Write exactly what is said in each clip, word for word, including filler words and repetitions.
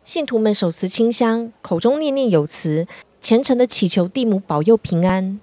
信徒们手持清香，口中念念有词，虔诚地祈求地母保佑平安。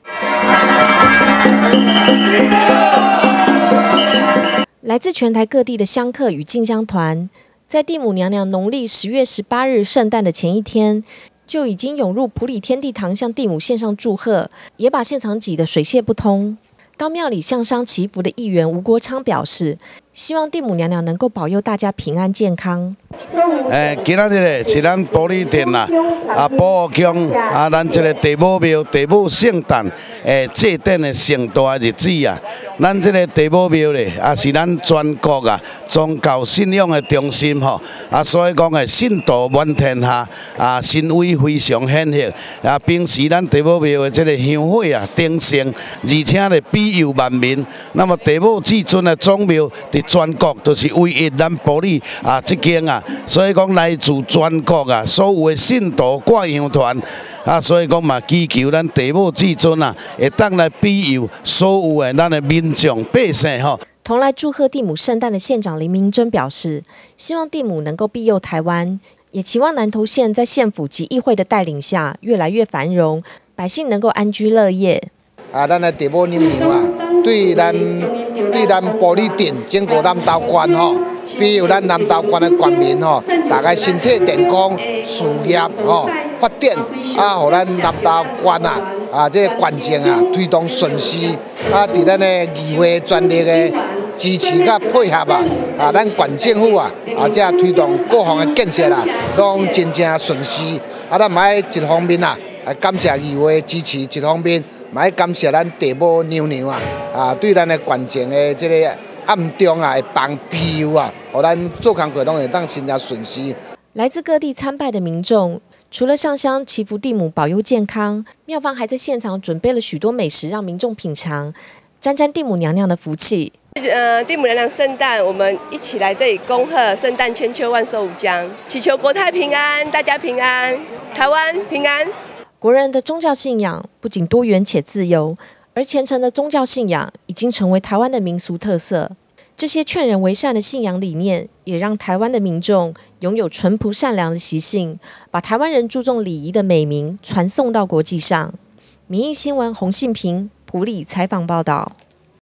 来自全台各地的香客与进香团，在地母娘娘农历十月十八日圣诞的前一天，就已经涌入埔里天地堂向地母献上祝贺，也把现场挤得水泄不通。到庙里向商祈福的议员吴国昌表示，希望地母娘娘能够保佑大家平安健康。 诶，今仔日是咱埔里镇啦，啊，保护乡啊，咱这个地母庙、地母圣诞诶祭典的盛大日子啊。咱这个地母庙咧，啊是咱全国啊宗教信仰的中心吼，啊，所以讲诶信徒满天下，啊，神威非常显赫，啊，平时咱地母庙的这个香火啊鼎盛，而且咧庇佑万民。那么地母至尊的宗庙伫全国都是唯一咱埔里啊这间啊。所以讲，来自全国啊，所有的信徒挂香团啊，所以讲嘛，祈求咱地母至尊啊，会当来庇佑所有的咱的民众百姓吼。 同来祝贺地母圣诞的县长林明珍表示，希望地母能够庇佑台湾，也期望南投县在县府及议会的带领下越来越繁荣，百姓能够安居乐业。 啊，咱的地母娘娘啊，对咱对咱埔里镇整个南投县吼，庇佑咱南投县的县民吼，大家身体健康、事业吼发展，啊，互咱南投县啊啊这个县政啊推动顺势，啊，伫咱的议会全力的支持甲配合啊，啊，咱县政府啊啊，这推动各项的建设啊，拢真正顺势。啊，咱嘛一方面啊，啊感谢议会支持，一方面。嘛，感谢咱地母娘娘啊，啊，对咱的县政的这个暗中啊，会帮庇佑啊，互咱做工作拢会当真正顺势。 来自各地参拜的民众，除了上香祈福地母保佑健康，庙方还在现场准备了许多美食让民众品尝，沾沾地母娘娘的福气。 呃，地母娘娘圣诞，我们一起来这里恭贺圣诞千秋万寿无疆，祈求国泰平安，大家平安，台湾平安。 国人的宗教信仰不仅多元且自由，而虔诚的宗教信仰已经成为台湾的民俗特色。这些劝人为善的信仰理念，也让台湾的民众拥有淳朴善良的习性，把台湾人注重礼仪的美名传送到国际上。民意新闻洪信平埔里采访报道。